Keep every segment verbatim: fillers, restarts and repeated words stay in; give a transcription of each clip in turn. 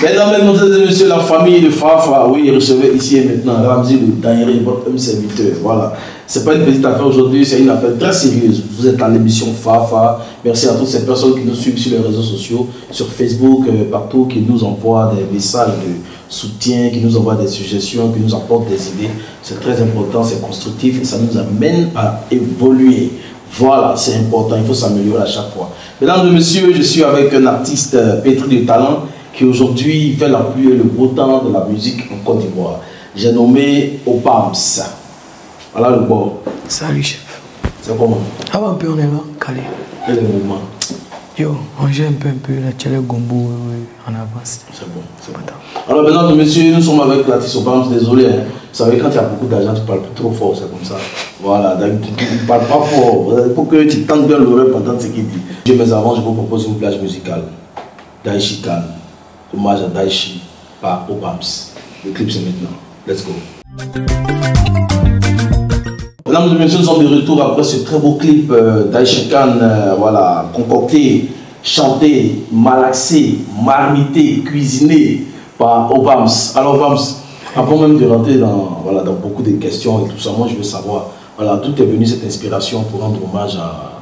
Mesdames, mesdemoiselles et messieurs, la famille de Fafa, oui, recevez ici et maintenant Ramzi le Daïré, votre homme serviteur. Voilà. C'est pas une petite affaire aujourd'hui, c'est une affaire très sérieuse. Vous êtes à l'émission Fafa. Merci à toutes ces personnes qui nous suivent sur les réseaux sociaux, sur Facebook, euh, partout, qui nous envoient des messages de soutien, qui nous envoient des suggestions, qui nous apportent des idées. C'est très important, c'est constructif et ça nous amène à évoluer. Voilà, c'est important, il faut s'améliorer à chaque fois. Mesdames et messieurs, je suis avec un artiste euh, pétri de talent qui aujourd'hui fait la pluie et le beau temps de la musique en Côte d'Ivoire. J'ai nommé Obams. Voilà le bord. Salut chef. C'est comment? Ah ouais, un peu on est là, calé. Quel est le mouvement? Yo, on gère un peu, un peu la tchèle gombo en avance. C'est bon, c'est bon. Alors mesdames et messieurs, nous sommes avec l'artiste Obams, désolé. Hein. Vous savez, quand il y a beaucoup d'argent, tu parles trop fort, c'est comme ça. Voilà, tu ne parles pas fort. Il faut que tu tentes bien l'oreille pendant ce qu'il dit. Mais avant, je vous propose une plage musicale. Daichi Khan. Hommage à Daichi par Obams. Le clip c'est maintenant. Let's go. Mesdames et messieurs, nous sommes de retour après ce très beau clip euh, Daichi Khan, euh, voilà, concocté, chanté, malaxé, marmité, cuisiné par Obams. Alors Obams, avant même de rentrer dans, voilà, dans beaucoup de questions et tout ça, moi je veux savoir, voilà, d'où est venue cette inspiration pour rendre hommage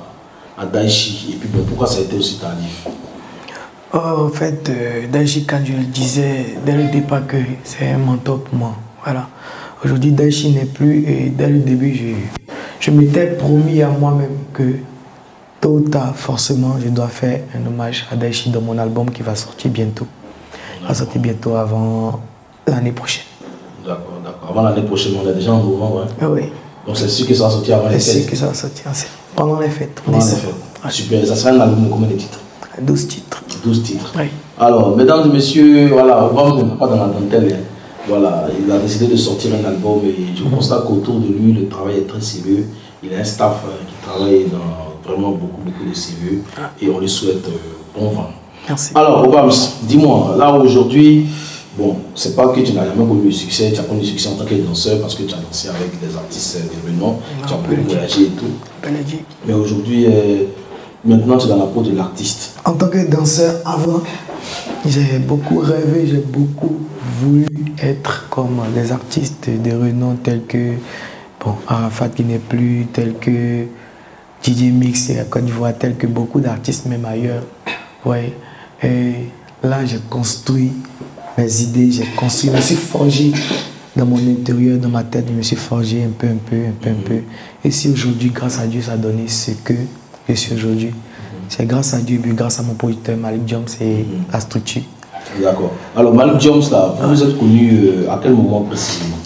à, à Daichi et puis bon, pourquoi ça a été aussi tardif? Oh, en fait, euh, Daichi Khan, je le disais dès le départ que c'est un mentor pour moi. Voilà. Aujourd'hui, Daichi n'est plus et dès le début, je, je m'étais promis à moi-même que tôt ou tard, forcément, je dois faire un hommage à Daichi dans mon album qui va sortir bientôt. Il va sortir bientôt avant l'année prochaine. D'accord, d'accord. Avant l'année prochaine, on est déjà en mouvement, ouais. Ah oui. Donc c'est sûr que ça va sortir avant les fêtes. C'est sûr que ça va sortir pendant les fêtes. Pendant les fêtes. Ouais. Super. Ça sera un album de combien de titres? douze titres. douze titres. Oui. Alors, mesdames et messieurs, voilà, Obams n'est pas dans la dentelle. Hein. Voilà, il a décidé de sortir un album et je constate qu'autour de lui, le travail est très sérieux. Il a un staff euh, qui travaille dans vraiment beaucoup, beaucoup de sérieux et on lui souhaite euh, bon vent. Merci. Alors, Obams, dis-moi, là aujourd'hui, bon, c'est pas que tu n'as jamais connu le succès, tu as connu le succès en tant que danseur parce que tu as dansé avec des artistes de renom, tu as pu voyager et tout. Mais aujourd'hui, euh, maintenant tu es dans la peau de l'artiste. En tant que danseur, avant, j'ai beaucoup rêvé, j'ai beaucoup voulu être comme les artistes de renom tels que bon, Arafat qui n'est plus, tels que Didier Mix et la Côte d'Ivoire, tels que beaucoup d'artistes même ailleurs. Ouais. Et là, j'ai construit mes idées, j'ai construit, je me suis forgé dans mon intérieur, dans ma tête, je me suis forgé un peu, un peu, un peu, un peu. Et si aujourd'hui, grâce à Dieu, ça a donné ce que je suis aujourd'hui, c'est grâce à Dieu, puis grâce à mon producteur Malik Jones et la structure. D'accord. Alors Malik Jones, là, vous vous êtes connu euh, à quel moment précisément?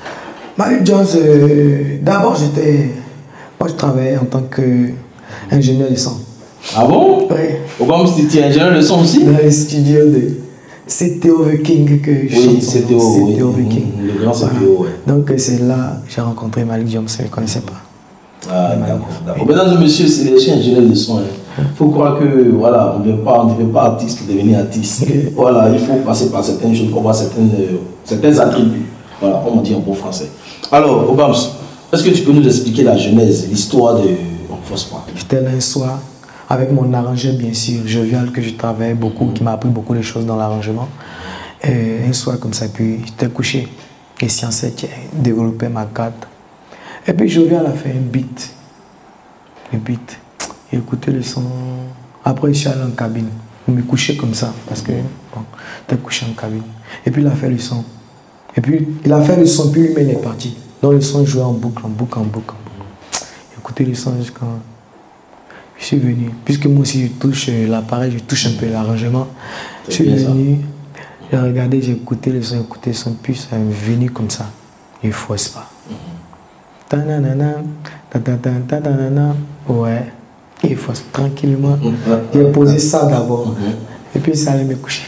Malik Jones, euh, d'abord j'étais, moi je travaillais en tant qu'ingénieur de son. Ah bon? Oui. Obams, tu es ingénieur de son aussi? Dans les studios de C T O The King que je oui, C T O, C T O oui. The King. Le grand C T O, voilà. Ouais. Donc c'est là que j'ai rencontré Malik Jones, je ne le connaissais pas. Ah, d'accord. Mesdames et messieurs, c'est les chiens ingénieurs de son. Il faut croire que voilà, on ne devient pas, pas artiste pour devenir artiste. Voilà, il faut passer par certaines choses, pour voir certaines, euh, certains attributs. Voilà, on dit en beau français. Alors, Obams, est-ce que tu peux nous expliquer la genèse, l'histoire de On Force Pas? J'étais là un soir avec mon arrangeur, bien sûr, jovial, que je travaillais beaucoup, qui m'a appris beaucoup de choses dans l'arrangement. Et un soir comme ça, puis j'étais couché. Et Science développait ma carte. Et puis jovial a fait un beat. Un beat. J'ai écouté le son. Après, je suis allé en cabine. Je me couchais comme ça, parce que bon, j'étais couché en cabine. Et puis il a fait le son. Et puis il a fait le son, puis lui-même il est parti. Donc le son jouait en boucle, en boucle, en boucle, en boucle. J'ai écouté le son jusqu'à... Je suis venu, puisque moi aussi je touche l'appareil, je touche un peu l'arrangement. Je suis venu, j'ai regardé, j'ai écouté le son, écouté le son, puis ça est venu comme ça. Il ne force pas. Ta-na-na-na, ta-ta-ta-ta-ta-na-na. Ouais, il force tranquillement. J'ai posé ça d'abord. Et puis ça allait me coucher.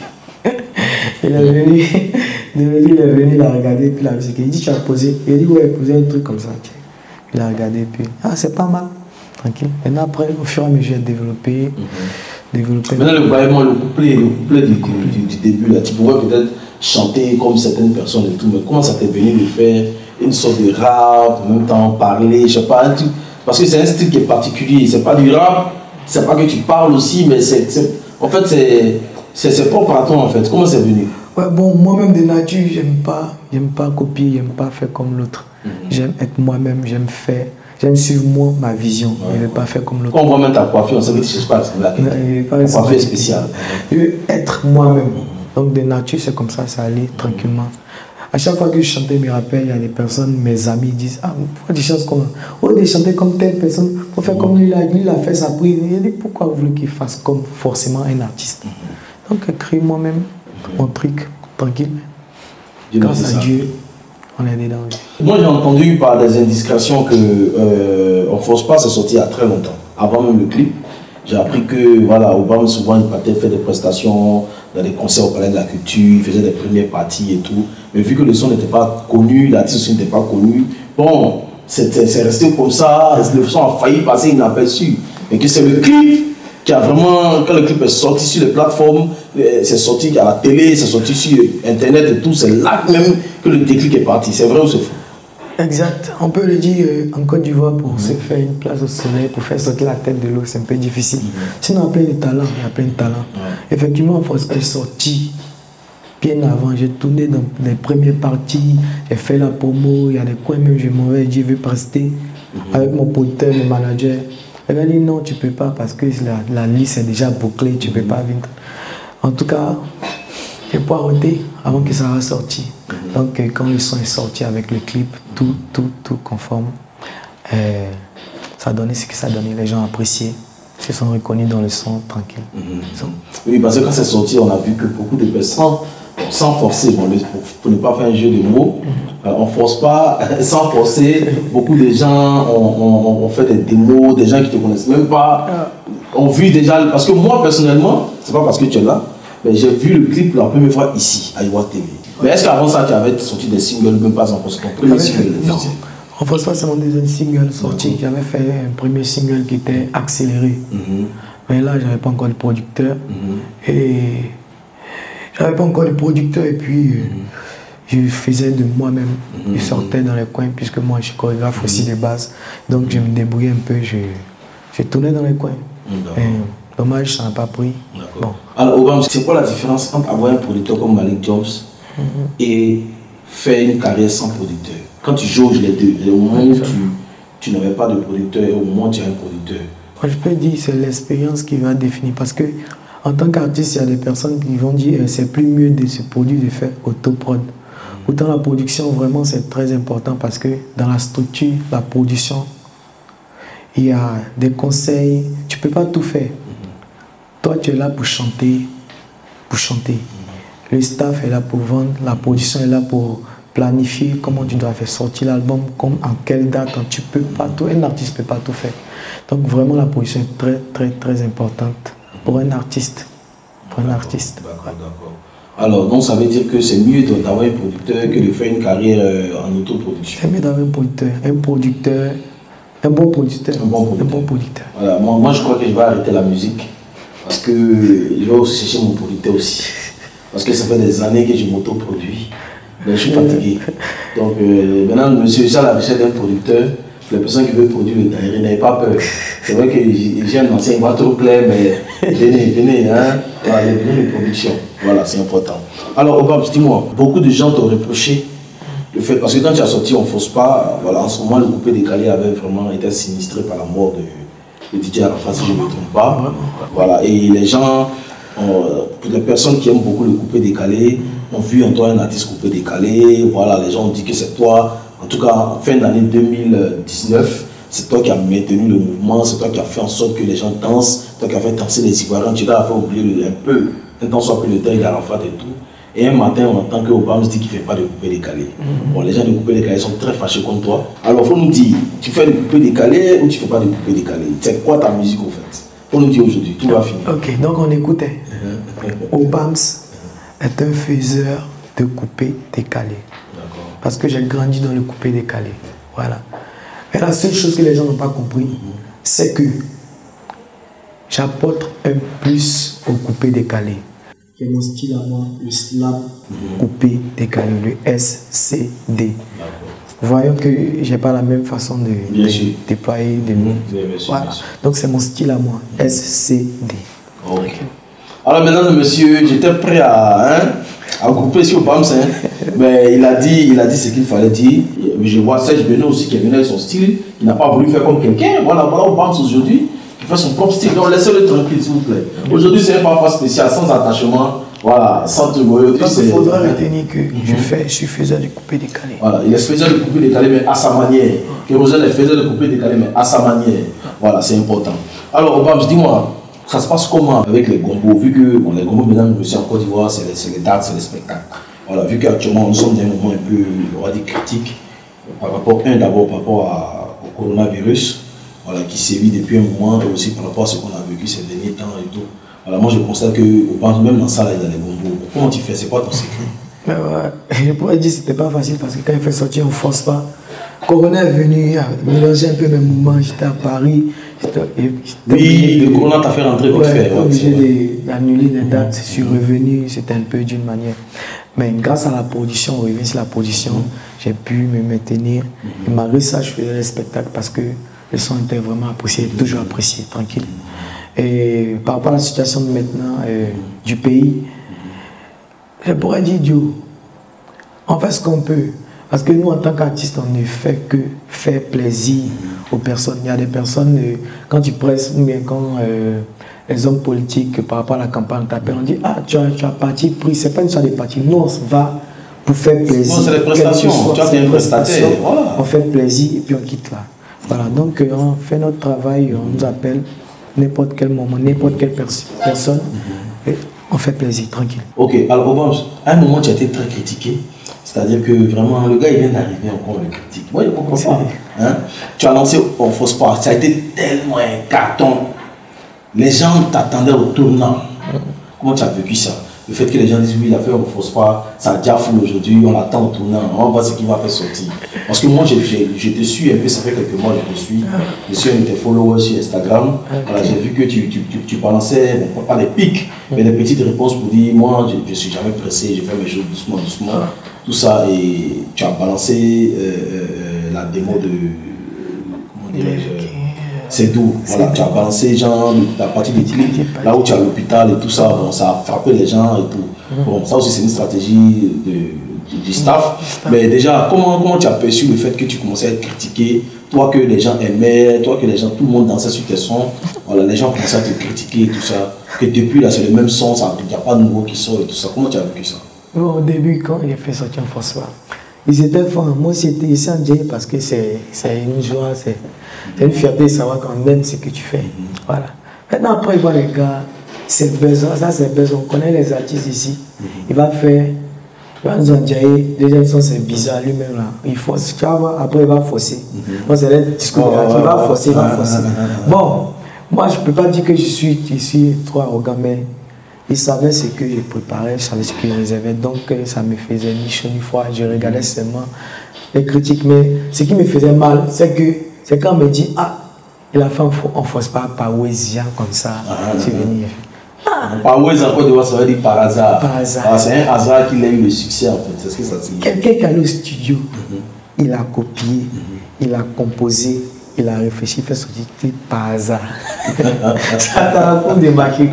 Il est venu, il est venu, il a regardé, puis il a dit, il dit, tu as posé. Il a dit, ouais, posé un truc comme ça. Il a regardé, puis, ah, c'est pas mal. Tranquille. Maintenant, après, au fur et à mesure, j'ai développé. Mm-hmm. développé. Maintenant, le, vraiment, le couplet, le couplet du, du, du début, là, tu pourrais peut-être chanter comme certaines personnes et tout, mais comment ça t'est venu de faire une sorte de rap, en même temps parler, je sais pas, un truc. Parce que c'est un style qui est particulier, c'est pas du rap, c'est pas que tu parles aussi, mais c'est, en fait, c'est propre à toi, en fait. Comment c'est venu? Ouais, bon, moi-même de nature, j'aime pas, j'aime pas copier, j'aime pas faire comme l'autre. Mm-hmm. J'aime être moi-même, j'aime faire, j'aime suivre moi ma vision. Ouais, je ne veux ouais. pas faire comme l'autre. Quand on voit même ta coiffure, on sait que tu ne cherches pas à ressembler à quelqu'un. Ta coiffure spéciale. Je veux être moi-même. Mm-hmm. Donc de nature, c'est comme ça, ça allait mm-hmm. tranquillement. À chaque fois que je chantais mes rappels, il y a des personnes, mes amis disent « Ah, pourquoi tu chantes comme ça? Au lieu de chanter comme telle personne, pour faire comme lui, là, lui, il a fait sa prise. » Il dit « Pourquoi vous voulez qu'il fasse comme forcément un artiste ?» Donc, créer moi-même mon truc, tranquille. Grâce à Dieu, on est dedans. Moi, j'ai entendu par des indiscrétions que euh, On Force Pas, c'est sorti il y a très longtemps. Avant même le clip, j'ai appris que, voilà, Obama, souvent, il partait faire des prestations dans des concerts au Palais de la Culture, il faisait des premières parties et tout. Mais vu que le son n'était pas connu, l'artiste aussi n'était pas connu, bon, c'est resté comme ça, le son a failli passer inaperçu. Et que c'est le clip qui a vraiment, quand le clip est sorti sur les plateformes, c'est sorti à la télé, c'est sorti sur Internet et tout, c'est là même que le déclic est parti. C'est vrai ou c'est faux? Exact. On peut le dire, en Côte d'Ivoire, pour mmh. se faire une place au soleil, pour faire sortir la tête de l'eau, c'est un peu difficile. Mmh. Sinon, il y a plein de talents, il y a plein de talents. Mmh. Effectivement, On Force Pas est sorti bien avant. J'ai tourné dans les premières parties, j'ai fait la promo, il y a des coins même, je m'en vais, je vais prester mmh. avec mon producteur, mon manager. Elle m'a dit non, tu ne peux pas parce que la, la liste est déjà bouclée, tu ne peux pas venir. En tout cas, j'ai pas arrêté avant que ça soit sorti. Mm-hmm. Donc quand le son est sorti avec le clip, tout, tout, tout conforme, euh, ça a donné ce que ça a donné. Les gens appréciaient, se sont reconnus dans le son, tranquille. Mm-hmm. Oui, parce que quand c'est sorti, on a vu que beaucoup de personnes, sans forcer, bon, pour, pour ne pas faire un jeu de mots, mm-hmm. euh, on ne force pas, sans forcer, beaucoup de gens ont, ont, ont fait des démos, des gens qui ne te connaissent même pas, ont vu déjà, parce que moi personnellement, c'est pas parce que tu es là, mais j'ai vu le clip la première fois ici, à Iwa T V. Mais est-ce qu'avant ça, tu avais sorti des singles, même pas en ton premier single? Non, On Force Pas, c'est mon deuxième single sorti. Mm-hmm. J'avais fait un premier single qui était accéléré. Mm-hmm. Mais là, je n'avais pas encore de producteur. Mm-hmm. Et j'avais pas encore de producteur. Et puis, mm-hmm. je faisais de moi-même. Mm-hmm. Je sortais dans les coins, puisque moi, je suis chorégraphe mm-hmm. aussi de base. Donc, je me débrouillais un peu. Je, je tournais dans les coins. Mm-hmm. Dommage, ça n'a pas pris. Bon. Alors, Obama, c'est quoi la différence entre avoir un producteur comme Malik Jones mm-hmm. et faire une carrière sans producteur? Quand tu jauges les deux, au moment où tu, tu n'avais pas de producteur et au moment où tu as un producteur. Moi, je peux dire que c'est l'expérience qui va définir. Parce que en tant qu'artiste, il y a des personnes qui vont dire que c'est plus mieux de se produire, de faire autoprod. Mm-hmm. Autant la production, vraiment, c'est très important parce que dans la structure, la production, il y a des conseils, tu ne peux pas tout faire. Toi, tu es là pour chanter, pour chanter. Le staff est là pour vendre, la production est là pour planifier comment tu dois faire sortir l'album, comme en quelle date, quand tu peux pas tout. Un artiste ne peut pas tout faire. Donc vraiment, la production est très, très, très importante pour un artiste. Pour un artiste. D'accord, d'accord. Alors, donc ça veut dire que c'est mieux d'avoir un producteur que de faire une carrière en autoproduction. C'est mieux d'avoir un producteur. Un producteur, un bon producteur. Un bon producteur. Un bon producteur. Voilà, moi, moi, je crois que je vais arrêter la musique. Parce que je vais aussi chercher mon producteur aussi. Parce que ça fait des années que je m'autoproduis. Donc je suis fatigué. Donc euh, maintenant, monsieur, j'ai la recherche d'un producteur. Les personnes qui veulent produire le Daïré, n'ayez pas peur. C'est vrai que j'ai un ancien, il va trop clair, mais venez, venez, hein. Voilà, venez de production. Voilà, c'est important. Alors, Obama, dis-moi, beaucoup de gens t'ont reproché le fait, parce que quand tu as sorti On Force Pas, voilà, en ce moment, le coupé décalé avait vraiment été sinistré par la mort de. Le D J Arafat, si je ne me trompe pas. Voilà. Et les gens, euh, pour les personnes qui aiment beaucoup le coupé décalé, ont vu en toi un artiste coupé décalé. Voilà, les gens ont dit que c'est toi. En tout cas, fin d'année deux mille dix-neuf, c'est toi qui as maintenu le mouvement, c'est toi qui as fait en sorte que les gens dansent, toi qui as fait danser les Ivoiriens, tu as fait oublier un peu, un temps soit plus le deuil d'Arafat et tout. Et un matin, on entend que Obama se dit qu'il ne fait pas de coupé décalé. Mm-hmm. Bon, les gens de coupé décalé sont très fâchés contre toi. Alors, il faut nous dire, tu fais de coupé décalé ou tu ne fais pas de coupé décalé? C'est quoi ta musique au fait? Faut nous dire aujourd'hui, tout va finir. Ok, donc on écoutait. Obama est un faiseur de coupé décalé. Parce que j'ai grandi dans le coupé décalé. Voilà. Mais la seule chose que les gens n'ont pas compris, mm-hmm. c'est que j'apporte un plus au coupé décalé. C'est mon style à moi, le slap mmh. coupé décalé, le S C D. Voyons que je n'ai pas la même façon de, de déployer des mots. Mmh. Voilà. Donc c'est mon style à moi, S C D. Okay. Alors maintenant, monsieur, j'étais prêt à, hein, à couper sur Bams, hein. Mais il a dit, il a dit ce qu'il fallait dire. Je vois Serge Benoît aussi qui est venu avec son style, qui n'a pas voulu faire comme quelqu'un. Voilà, voilà où Bams aujourd'hui, qui fait son propre style. Donc laissez-le tranquille, s'il vous plaît. Aujourd'hui, c'est un papa spécial, sans attachement. Voilà, sans truc. Il faudra retenir que mm-hmm. je, fais, je suis faiseur de coupé décalé. Voilà, il est faiseur de coupé décalé, mais à sa manière. Kérosène est faiseur de coupé décalé, mais à sa manière. Voilà, c'est important. Alors, Bams, dis-moi, ça se passe comment avec les gombos? Vu que bon, les gombos, maintenant, nous en Côte d'Ivoire, c'est les, les dates, c'est les spectacles. Voilà, vu qu'actuellement, nous sommes dans un moment un peu, on va dire, critique, par rapport, un, d'abord par rapport à, au coronavirus, voilà, qui sévit depuis un moment, et aussi par rapport à ce qu'on a vécu ces derniers temps et tout. Voilà, moi je constate que même dans ça, là, il y a des gombos. Comment tu fais? C'est quoi ton secret? Mais ouais, je pourrais dire que c'était pas facile parce que quand il fait sortir, on ne force pas. Corona est venu mélanger un peu mes mouvements. J'étais à Paris. Oui, le Corona t'a fait rentrer vite fait. J'étais obligé d'annuler des dates. Je suis revenu, c'était un peu d'une manière. Mais grâce à la production, on revient sur la production, mm-hmm. j'ai pu me maintenir. Mm-hmm. Et malgré ça, je faisais les spectacles parce que le son était vraiment apprécié, mm-hmm. toujours apprécié, tranquille. Et par rapport à la situation de maintenant euh, du pays, je pourrais dire, Dieu, on fait ce qu'on peut. Parce que nous, en tant qu'artistes, on ne fait que faire plaisir aux personnes. Il y a des personnes, euh, quand tu presses, ou bien quand euh, les hommes politiques, par rapport à la campagne, t'appellent, on dit, ah, tu as, tu as parti pris. Ce n'est pas une sorte de parti. Nous, on se va pour faire plaisir. Non, c'est des prestations. Tu as fait une prestation. Voilà. On fait plaisir et puis on quitte là. Voilà, donc euh, on fait notre travail, on nous appelle n'importe quel moment, n'importe quelle pers personne. Mm-hmm. Et on fait plaisir, tranquille. Ok, alors Obama, à un moment tu as été très critiqué, c'est-à-dire que vraiment le gars il vient d'arriver encore le critique. Moi je ne comprends pas. Hein? Tu as lancé On Fausse Pas, ça a été tellement un carton. Les gens t'attendaient au tournant. Mm-hmm. Comment tu as vécu ça? Le fait que les gens disent oui, il a fait On Fausse Pas, ça a déjà fou aujourd'hui, on l'attend au tournant, on va voir ce qu'il va faire sortir. Parce que moi je, je, je te suis un peu, ça fait quelques mois que je te suis. Je suis un de tes followers sur Instagram. Voilà, j'ai vu que tu, tu, tu, tu balançais, bon, pas des pics, mais des petites réponses pour dire moi je ne suis jamais pressé, je fais mes choses doucement, doucement. Tout ça, et tu as balancé euh, euh, la démo de. Comment dirais-je? C'est doux. Voilà, tu as balancé genre, la partie d'éthique, là où tu as l'hôpital et tout ça, bon, ça a frappé les gens et tout. Bon, ça aussi c'est une stratégie de, de, du staff. Mais déjà, comment, comment tu as perçu le fait que tu commençais à être critiqué, toi que les gens aimaient, toi que les gens, tout le monde dansait sur tes sons, voilà, les gens commençaient à te critiquer et tout ça, que depuis là c'est le même son, il n'y a pas de nouveau qui sort et tout ça. Comment tu as vécu ça? Bon, au début, quand il a fait sortir On Fausse Pas, ils étaient forts. Moi, c'était ici en Dieu parce que c'est une joie, c'est une fierté de savoir qu'on aime ce que tu fais. Mm-hmm. Voilà. Maintenant, après, il voit les gars, c'est besoin, ça c'est besoin. On connaît les artistes ici. Mm-hmm. Il va faire, il va nous en dire, déjà, ils sont c'est bizarre lui-même là. Il force, tu vas voir, après, il va forcer. Mm-hmm. Moi, c'est le discours de l'art. Il va forcer, il va forcer. Bon, moi, je ne peux pas dire que je suis ici trop arrogant, mais il savait ce que je préparais, je savais ce que je réservais, donc ça me faisait ni chaud ni froid. Je regardais seulement les critiques, mais ce qui me faisait mal, c'est que c'est quand on me dit ah, il a fait On Fausse Pas par Wezia comme ça, ah, tu venir. Ah. Par Wezia, en Côte d'Ivoire, ça veut dire par hasard. Par hasard. Ah, c'est un hasard qu'il a eu le succès en fait, c'est ce que ça signifie. Quelqu'un qui est allé au studio, mm-hmm. il a copié, mm-hmm. il a composé. Il a réfléchi, il fait sortir par hasard. Ça t'a raconté des maquis.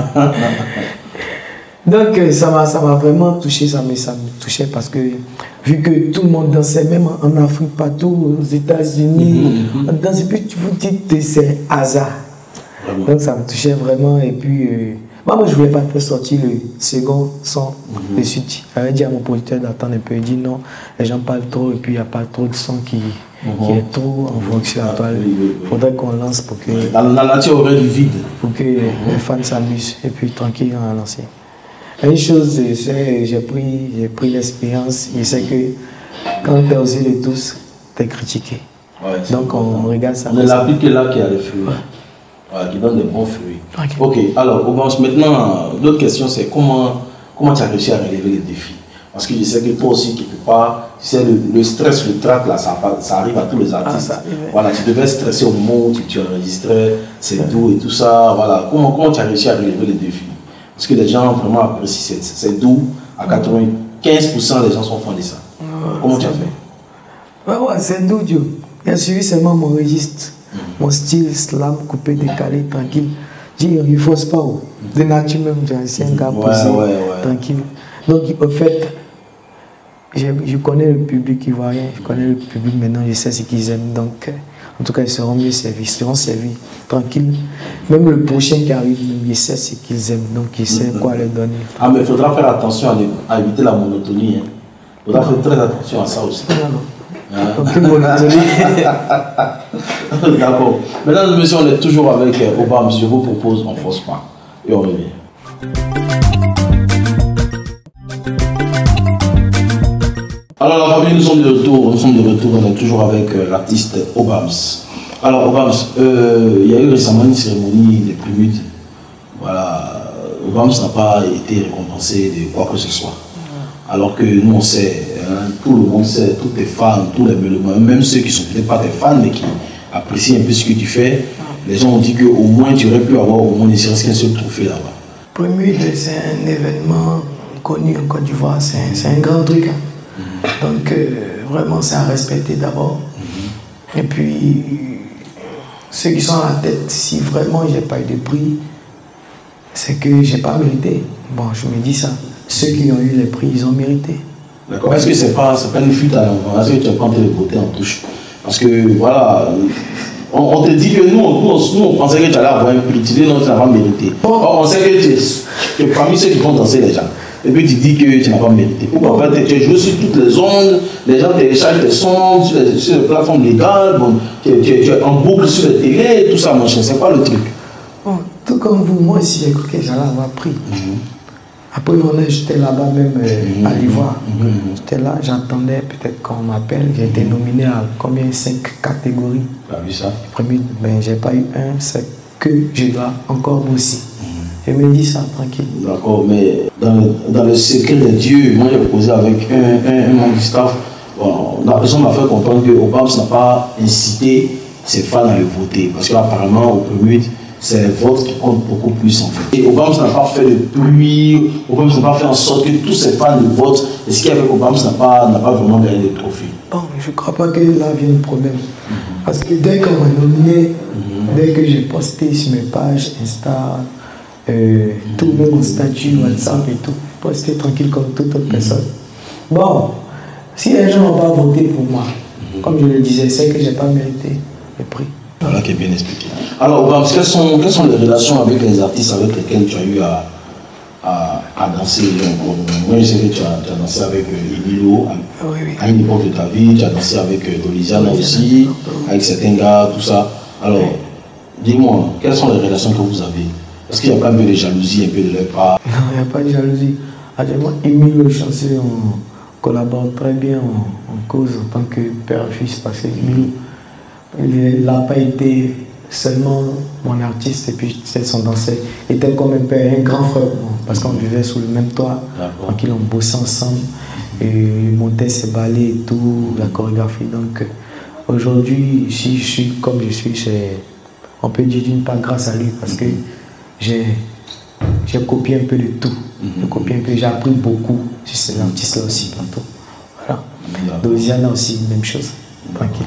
Donc ça m'a vraiment touché, ça me, ça me touchait parce que vu que tout le monde dansait, même en Afrique, partout, aux États-Unis, mm-hmm. on dansait, puis tu vous dites que c'est hasard. Vraiment. Donc ça me touchait vraiment. Et puis, euh, moi, moi je ne voulais pas faire sortir le second son mm-hmm. de suite. J'avais dit à mon producteur d'attendre un peu, il dit non, les gens parlent trop et puis il n'y a pas trop de son qui. Mm-hmm. qui est trop en fonction à toi. Il faudrait qu'on lance pour que. Dans la nature aurait du vide. Pour que mm-hmm. les fans s'amusent. Et puis tranquille, on a lancé. Une chose, j'ai pris, pris l'expérience. Je sais que quand tu es aux yeux de tous, tu es critiqué. Ouais, donc on regarde ça. On est l'appliqué là qui a des fruits. Ouais. Ouais, qui donne des bons fruits. Okay. Ok, alors maintenant, l'autre question c'est comment, comment tu as réussi à relever les défis? Parce que je sais que toi aussi, quelque part, tu sais, le, le stress, le trac, là, ça, ça arrive à tous les artistes. Ah, voilà, tu devais stresser au moment où tu, tu enregistrais, c'est doux et tout ça. Voilà. Comment, comment tu as réussi à relever les défis? Parce que les gens vraiment apprécient, c'est doux. À quatre-vingt-quinze pour cent des gens sont fans de ça. Ouais, comment tu as fait? Ouais, ouais, c'est doux, Dieu. Il a suivi seulement mon registre, mm-hmm. mon style, slam, coupé, décalé, tranquille. Je dis, il ne fausse pas. De nature même, j'ai un gars posé, ouais, ouais, ouais. tranquille. Donc, au fait, je, je connais le public ivoirien, je connais le public maintenant, je sais ce qu'ils aiment. Donc, euh, en tout cas, ils seront mieux servis, ils seront servis, tranquilles. Même le prochain qui arrive, il sait ce qu'ils aiment, donc il sait quoi leur donner. Ah, mais il faudra faire attention à, à éviter la monotonie. Il hein. faudra faire très attention à ça aussi. Non, non. Hein? Aucune monotonie. D'accord. Mesdames et messieurs, on est toujours avec euh, Obams. Je vous propose, on ne force pas. Et on revient. Alors la famille, nous sommes de retour, nous sommes de retour, on est toujours avec euh, l'artiste Obams. Alors Obams, euh, il y a eu récemment une cérémonie des Primudes. Voilà, Obams n'a pas été récompensé de quoi que ce soit. Alors que nous on sait, hein, tout le monde sait, tous tes fans, tous les mélomanes, même ceux qui ne sont peut-être pas tes fans mais qui apprécient un peu ce que tu fais, les gens ont dit qu'au moins tu aurais pu avoir au moins ne serait-ce qu'un seul trophée là-bas. Primudes, c'est un événement connu en Côte d'Ivoire, c'est un grand truc. Hein. Donc, euh, vraiment, c'est à respecter d'abord. Mm-hmm. Et puis, ceux qui sont à la tête, si vraiment je n'ai pas eu de prix, c'est que je n'ai pas mérité. Bon, je me dis ça. Ceux qui ont eu les prix, ils ont mérité. D'accord. Est-ce que ce n'est pas, pas une fuite à l'envers? Est-ce que tu as pas envie de voter en touche? Parce que, voilà, on, on te dit que nous, nous, nous, on pensait que tu allais avoir un prix. Tu dis non, tu n'as pas mérité. Oh. Or, on sait que tu es, tu es parmi ceux qui vont danser les gens. Et puis tu dis que tu n'as pas mérité. Pourquoi? En fait, tu es joué sur toutes les ondes, les gens téléchargent tes sons sur les, sur les plateformes légales, bon, tu, tu, tu es en boucle sur les télés, tout ça, mon cher. C'est quoi le truc? Bon, tout comme vous, moi aussi, j'ai cru que j'allais avoir pris. Mm-hmm. Après, j'étais là-bas même euh, mm-hmm. à l'Ivoire. Mm-hmm. J'étais là, j'attendais peut-être qu'on m'appelle. J'ai été nominé à combien? Cinq catégories. Tu as vu ça? Premier, ben, j'ai pas eu un, c'est que je dois encore aussi. Je me dis ça tranquille. D'accord, mais dans le, dans le secret de Dieu, moi j'ai posé avec un, un, un membre du staff, bon, la personne m'a fait comprendre que Obams n'a pas incité ses fans à le voter. Parce qu'apparemment, au premier, c'est le vote qui compte beaucoup plus en fait. Et Obams n'a pas fait le pluie, Obams n'a pas fait en sorte que tous ses fans le votent. Et ce qui a fait qu'Obams n'a pas, n'a pas vraiment gagné de trophée. Bon, je ne crois pas que là vient le problème. Mm-hmm. Parce que dès qu'on m'a nominé, mm-hmm. dès que j'ai posté sur mes pages Insta, Euh, tout même mon statut WhatsApp et tout, pour rester tranquille comme toute autre personne. Bon, si les gens n'ont pas voté pour moi, comme je le disais, c'est que je n'ai pas mérité le prix. Voilà qui est bien expliqué. Alors, Obams, quelles sont, quelles sont les relations avec les artistes avec lesquels tu as eu à, à, à danser? Moi, je sais que tu as, tu as dansé avec euh, Emilio à, oui, oui. à une époque de ta vie, tu as dansé avec euh, Dolizana oui, aussi, avec certains gars, tout ça. Alors, oui. dis-moi, quelles sont les relations que vous avez? Est-ce qu'il n'y a pas un peu de jalousie, un peu de leur part? Non, il n'y a pas de jalousie. Actuellement, Emilio Chanceux, on collabore très bien en, en cause en tant que père-fils, parce que Emilio, il n'a pas été seulement mon artiste et puis son danseur. Il était comme un père, un grand frère, parce qu'on vivait sous le même toit, tranquille, on bossait ensemble, et il montait ses ballets et tout, la chorégraphie. Donc aujourd'hui, si je suis comme je suis, on peut dire d'une part grâce à lui, parce que j'ai copié un peu de tout. J'ai copié un peu, j'ai appris beaucoup sur ces artistes-là aussi, tantôt. Voilà. Dolizana aussi, même chose. Tranquille.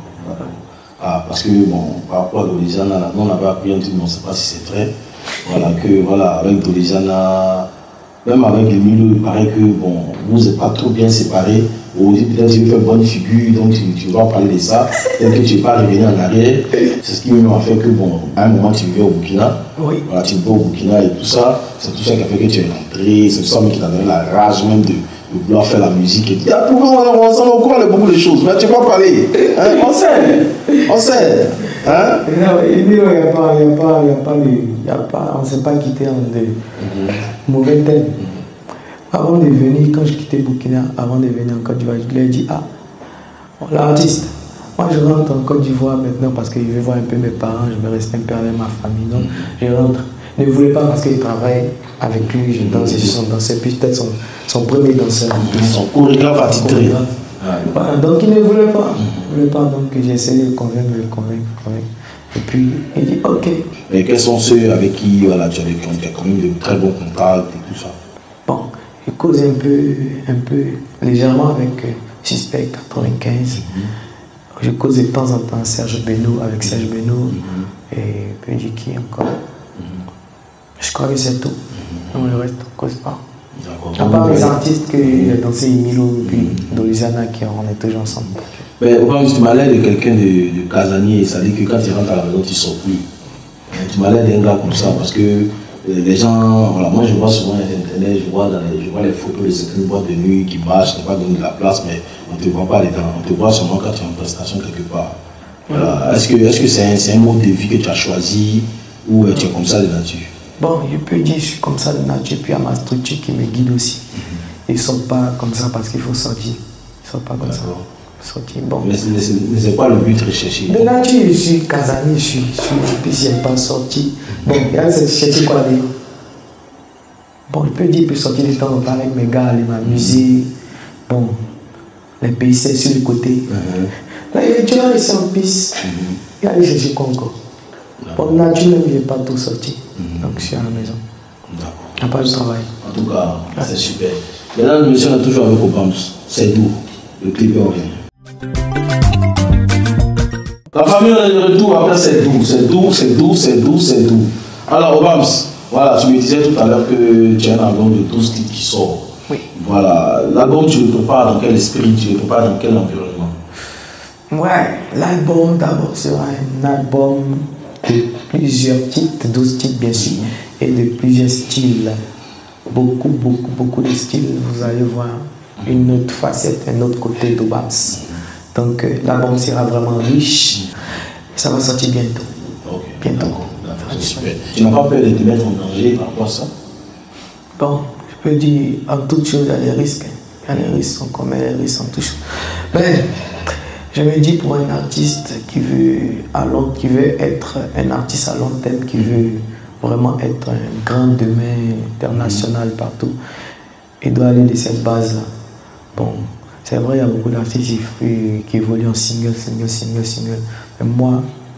Ah, parce que, bon, par rapport à Dolizana, nous on avait appris un truc, mais on ne sait pas si c'est vrai. Voilà, que, voilà, avec Dolizana, même avec Emilio, il paraît que, bon, vous n'êtes pas trop bien séparés. Ou peut-être tu veux faire bonne figure, donc tu, tu vas parler de ça. Peut-être que tu n'es pas revenu en arrière. C'est ce qui m'a fait que, bon, à un moment, tu vivais au Burkina. Oui. Voilà, tu vivais au Burkina et tout ça. C'est tout ça qui a fait que tu es rentré. C'est ça qui t'a donné la rage même de, de vouloir faire la musique. Et tu dis, ah, pourquoi on s'en au courant de beaucoup de choses. Mais tu ne peux pas parler. Hein? On sait. On sait. Hein? Non, il n'y a pas, il n'y a pas, il n'y a pas, il y a pas, on ne s'est pas quitté en de mm-hmm. mauvais thèmes. Avant de venir, quand je quittais Burkina, avant de venir en Côte d'Ivoire, je lui ai dit, ah, l'artiste, moi je rentre en Côte d'Ivoire maintenant parce que je vais voir un peu mes parents, je vais rester un peu avec ma famille, donc je rentre. Ne voulais pas parce qu'il travaille avec lui, je danse, je suis danseur, puis peut-être son, son premier danseur. Son chorégraphe attitré. Voilà, donc il ne voulait pas, il ne voulait pas, donc j'ai essayé de le convaincre, de le convaincre, convaincre. Et puis il dit, ok. Et quels sont ceux avec qui voilà, tu as quand même de très bons contacts et tout ça? Bon. Je cause un peu, un peu légèrement avec euh, Suspect quatre-vingt-quinze. Mm-hmm. Je cause de temps en temps Serge Beno, avec Serge Beno. Mm-hmm. Et puis qui encore. Mm-hmm. Je crois que c'est tout. Mm-hmm. Donc le reste, on ne cause pas. À part les artistes que j'ai dansé Milo puis Dolizana qui on est toujours ensemble. Mais au moins, tu m'as l'air de quelqu'un de, de casanier, ça dit que quand tu rentres à la maison, tu ne sors plus. Tu m'as l'air d'un gars comme ça parce que les gens, voilà, moi je vois souvent sur internet, je vois, dans les, je vois les photos de certaines boîtes de nuit qui marchent, qui n'ont pas donné de la place, mais on ne te voit pas dedans, on te voit seulement quand tu es en prestation quelque part. Voilà. Est-ce que est-ce que c'est un, un mode de vie que tu as choisi ou tu es comme ça de nature? Bon, je peux dire que je suis comme ça de nature, puis il y a ma structure qui me guide aussi. Mm-hmm. Ils ne sont pas comme ça parce qu'il faut sortir. Ils ne sont pas comme ça. Sortir. Bon. Mais ce n'est pas le but recherché. De nature, je suis casanier, je suis, je suis, puis je n'aime pas sortir. Bon, il y a chercher quoi dire. Bon, je peux dire, je peux sortir de temps en temps avec mes gars, aller m'amuser. Bon, les pays, c'est sur le côté. Mm-hmm. Là, tu vas laisser en piste. Il y a aller chercher quoi encore. Bon, nature, même, je n'ai pas tout sorti. Mm-hmm. Donc, je suis à la maison. D'accord. Il n'y a pas de travail. En tout cas, ouais. C'est super. Maintenant, nous sommes toujours avec Obams. C'est doux. Le clip est en vient. La famille, on est de retour. Après, c'est doux. C'est doux, c'est doux, c'est doux, c'est doux. Alors, Obams, voilà, tu me disais tout à l'heure que tu as un album de douze titres qui sort. Oui. Voilà. L'album, tu le prépares dans quel esprit? Tu le prépares dans quel environnement? Ouais, l'album d'abord sera un album de plusieurs titres, douze titres bien sûr, et de plusieurs styles. Beaucoup, beaucoup, beaucoup de styles. Vous allez voir une autre facette, un autre côté d'Obams. Donc euh, l'album sera vraiment riche. Ça va sortir bientôt. Okay. Bientôt. C'est super. Tu n'as pas peur de te mettre en danger par rapport à ça? Bon, je peux dire, en toute chose, il y a des risques. Il y a des risques, on commet des risques en toute chose. Mais je me dis pour un artiste qui veut, à long, qui veut être un artiste à long terme, qui veut vraiment être un grand demain international partout, il doit aller de cette base-là. Bon, c'est vrai, il y a beaucoup d'artistes qui, qui évoluent en single, single, single, single. Mais moi,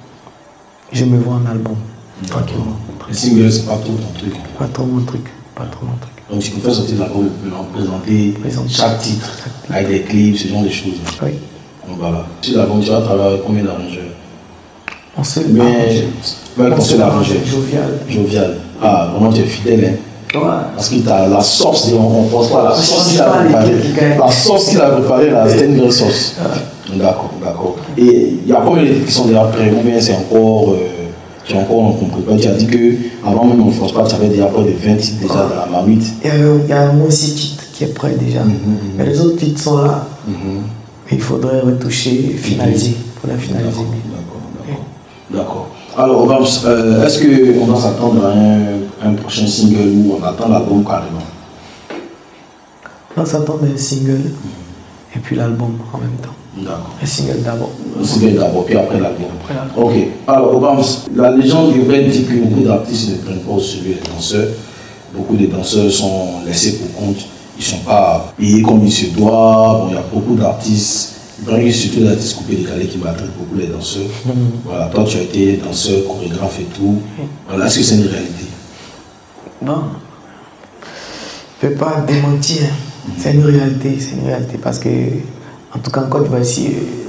je me vois en album, tranquillement. Le single, c'est pas trop ton truc. Pas trop mon truc, pas trop mon truc. Donc tu peux faire sortir l'album, présenter Présenter chaque titre, avec des clips, ce genre de choses. Oui. Donc voilà. Sur l'album, tu vas travailler avec combien d'arrangeurs? On se Mais on se l'arrangeur. Jovial. Jovial. Ah, vraiment, tu es fidèle, hein? Ouais. Parce que as la sauce, on ne pense pas la sauce qu'il a préparée. La sauce qu'il a préparée, c'était une vraie sauce. D'accord, d'accord. Et il y a combien de titres qui sont déjà prêts? Ou bien c'est encore. Euh, tu as encore compris. Tu as dit qu'avant même on ne force pas, tu avais déjà près de vingt titres déjà dans la marmite. Il y a, il y a au moins six titres qui est prêt déjà. Mm -hmm. Mais les autres titres sont là. Mm -hmm. Il faudrait retoucher et finaliser. Il faudrait finaliser. D'accord, d'accord. Alors, Obams, euh, est-ce qu'on va s'attendre à un, un prochain single ou on attend l'album carrément? On va s'attendre à un single mm-hmm. et puis l'album en même temps. D'accord. Le single d'abord. Le single d'abord, puis après l'album. Ok. Alors, Obams, la légende urbaine dit que beaucoup d'artistes ne prennent pas au sérieux les danseurs. Beaucoup de danseurs sont laissés pour compte. Ils ne sont pas payés comme il se doit. Bon, il y a beaucoup d'artistes. Il paraît que surtout les artistes coupés décalés qui maltraitent beaucoup les danseurs. Mm. Voilà, toi tu as été danseur, chorégraphe et tout. Mm. Voilà, est-ce que c'est une réalité? Bon, je ne peux pas démentir. Mm. C'est une réalité, c'est une réalité parce que, en tout cas, en Côte d'Ivoire ici,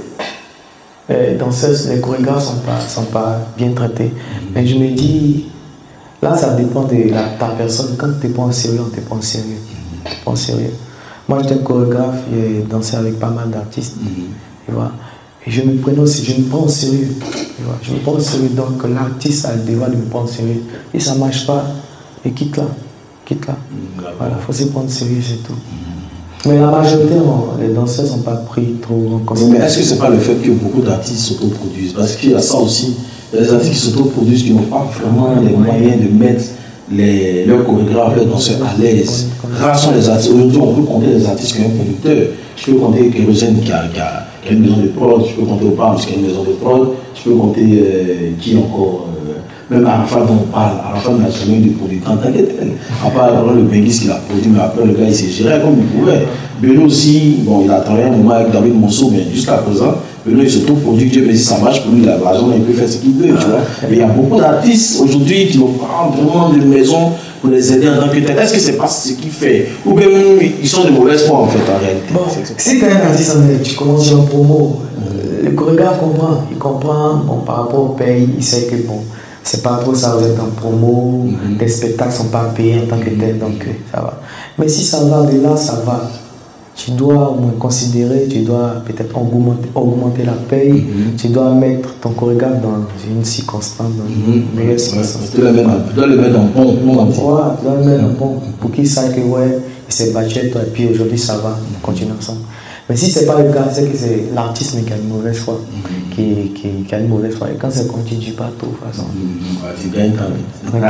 les danseuses, les chorégraphes ne sont pas, sont pas bien traités. Mm. Mais je me dis, là ça dépend de la, ta personne. Quand tu n'es pas en sérieux, on ne t'est pas en sérieux. Mm. Pas en sérieux. Moi, j'étais chorégraphe, j'ai dansé avec pas mal d'artistes. Mm-hmm. Tu vois. Et je me prenais aussi, je me prends au sérieux. Tu vois. Je me prends au sérieux, donc l'artiste a le devoir de me prendre au sérieux. Et ça ne marche pas, et quitte-la. Quitte-la. Mm-hmm. Voilà, il faut se prendre au sérieux, c'est tout. Mm-hmm. Mais la majorité, on, les danseurs ne sont pas pris trop en considération. Mais est-ce que ce n'est pas le fait que beaucoup d'artistes s'autoproduisent? Parce qu'il y a ça aussi. Il y a des artistes qui s'autoproduisent qui n'ont pas vraiment les moyens de mettre les, leurs chorégraphes, leurs danseurs à l'aise. Rares sont les artistes. Aujourd'hui, on peut compter les artistes qui ont un producteur. Je peux compter Kérosène qui a, qui, a, qui a une maison de prod, je peux compter Obams qui a une maison de prod, je peux compter euh, qui encore. Euh, même Arafat dont on parle. Arafat n'a jamais eu de producteur en tant que tel. À part le Benguis qui l'a produit, mais après le gars il s'est géré comme il pouvait. Beno aussi, bon, il a travaillé un moment avec David Monceau, mais jusqu'à présent, Beno il se trouve produit, Dieu merci, ça marche pour lui, l'argent il peut faire ce qu'il veut, tu vois. Mais il y a beaucoup d'artistes aujourd'hui qui n'ont pas vraiment de maison pour les aider en tant que tel. Est-ce que c'est pas ce qu'il fait? Ou bien ils sont de mauvaise foi en fait en réalité? Bon, si tu es un artiste en fait, tu commences en promo, mm-hmm. le chorégraphe comprend, il comprend bon, par rapport au pays, il sait que bon, c'est pas trop ça, vous êtes en promo, Mm-hmm. les spectacles sont pas payés en tant que tel, donc euh, ça va. Mais si ça va de là, ça va. Tu dois au moins considérer, tu dois peut-être augmenter, augmenter la paye, Mm-hmm. tu dois mettre ton chorégraphe dans une circonstance, dans une Mm-hmm. meilleure Ouais, circonstance. tu dois le mettre en- tu dois le mettre en bon, bon entier. Ouais, tu dois le mettre en bon pour qu'il sache que ouais, il s'est battu avec toi et puis aujourd'hui ça va, on continue ensemble. Mais si c'est pas le cas, c'est que c'est l'artiste qui a une mauvaise foi, qui, qui, qui a une mauvaise foi. Et quand ça continue pas tout, de toute façon. Mm-hmm. Ouais, tu gagnes ta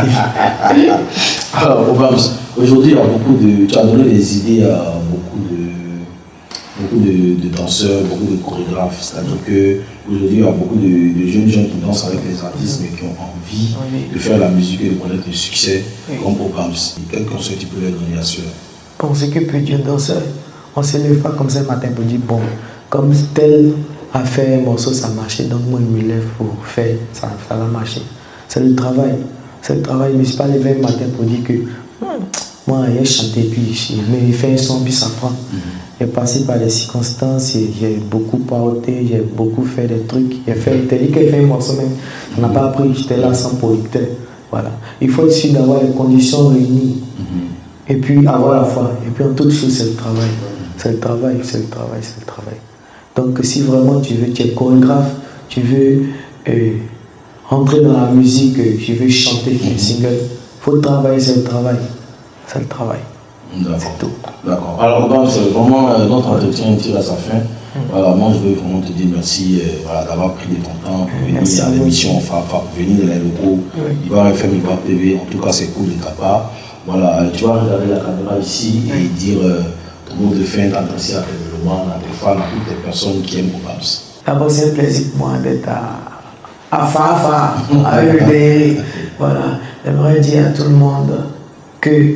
vie. Alors, Obams, aujourd'hui, il y a beaucoup de. Tu as donné des idées à beaucoup de. Beaucoup de, de danseurs, beaucoup de chorégraphes. C'est-à-dire qu'aujourd'hui, il y a beaucoup de, de jeunes gens qui dansent avec les artistes, mais qui ont envie Oui. de faire la musique et de connaître le succès, Oui. comme Obams. Quel conseil tu peux leur donner à ceux-là? Bon, ce que peut dire danseur, on se lève pas comme ça le matin pour dire bon, comme tel a fait un morceau, ça a marché, donc moi je me lève pour faire, ça, ça va marcher. C'est le travail. C'est le travail. Je ne me suis pas levé un matin pour dire que hmm, moi j'ai chanté, puis j'ai fait un son, puis ça prend. J'ai passé par des circonstances, j'ai beaucoup porté, j'ai beaucoup fait des trucs. J'ai fait, t'as dit que j'ai fait un morceau même, on n'a pas appris, j'étais là sans producteur. Voilà. Il faut essayer d'avoir les conditions réunies. Et puis avoir la foi. Et puis en toute chose, c'est le travail. C'est le travail, c'est le travail, c'est le travail. Donc si vraiment tu veux, tu es chorégraphe, tu veux euh, rentrer dans la musique, euh, tu veux chanter un single, il faut travailler, c'est le travail. C'est le travail. C'est tout. D'accord. Alors, Obams, vraiment, euh, notre entretien tire à sa fin. Voilà, moi, je veux vraiment te dire merci euh, voilà, d'avoir pris de ton temps pour venir Merci à à vous. l'émission, enfin, enfin, pour venir dans les locaux. Oui. Ivoire F M, Ivoire T V, en tout cas, c'est cool de ta part. Voilà, tu vas regarder la caméra ici et dire euh, ton mot de fin, t'adresser à tes développements, à tes fans, à toutes les personnes qui aiment Obams. D'abord, c'est un plaisir pour moi d'être à, à Fafa, avec le D R. Voilà, j'aimerais dire à tout le monde que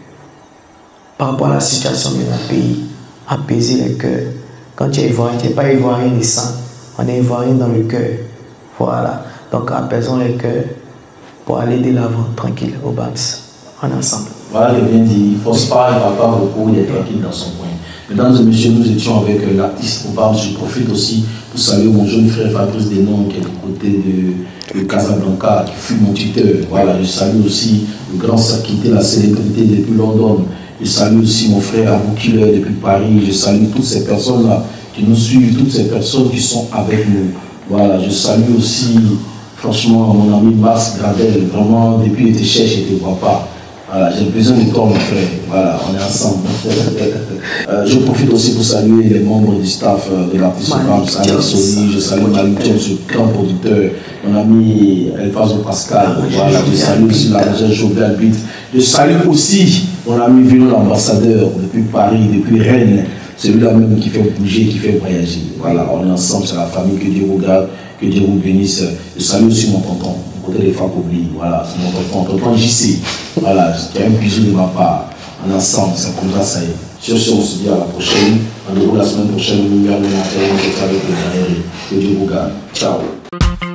par rapport à la situation de notre pays, apaiser les cœurs. Quand tu es ivoirien, tu n'es pas ivoirien du sang, on est ivoirien dans le cœur. Voilà, donc apaisons les cœurs pour aller de l'avant, tranquille, au Bams, en ensemble. Voilà, j'ai bien dit, il ne force pas, il ne va pas beaucoup, il est tranquille dans son coin. Mesdames et messieurs, nous étions avec euh, l'artiste Obams. Je profite aussi pour saluer mon jeune frère Fabrice Denon qui est du côté de, de Casablanca, qui fut mon tuteur. Voilà, je salue aussi le grand Sakité, la célébrité depuis London. Je salue aussi mon frère Abou Killer depuis Paris. Je salue toutes ces personnes-là qui nous suivent, toutes ces personnes qui sont avec nous. Voilà, je salue aussi, franchement, mon ami Max Gradel. Vraiment, depuis que tu cherches, je ne te vois pas. Voilà, j'ai besoin de toi, mon frère. Voilà, on est ensemble. euh, je profite aussi pour saluer les membres du staff euh, de l'artiste Obams, Alex Soli. Je salue Malik James, le grand producteur, mon ami Elfazo Pascal. Voilà, je salue aussi l'agent Jovial Beat. Je salue aussi mon ami Vino, l'ambassadeur depuis Paris, depuis Rennes. Celui-là même qui fait bouger, qui fait voyager. Voilà, on est ensemble, c'est la famille. Que Dieu vous garde, que Dieu vous bénisse. Je salue aussi mon tonton. Côté des Fakobli, voilà, c'est mon tonton, tonton J C. Voilà, c'est un bisou de ma part. En ensemble, c'est comme ça, ça y est. Sur ce, on se dit à la prochaine. Rendez-vous la semaine prochaine, nous verrons avec le derrière. Que Dieu vous garde. Ciao.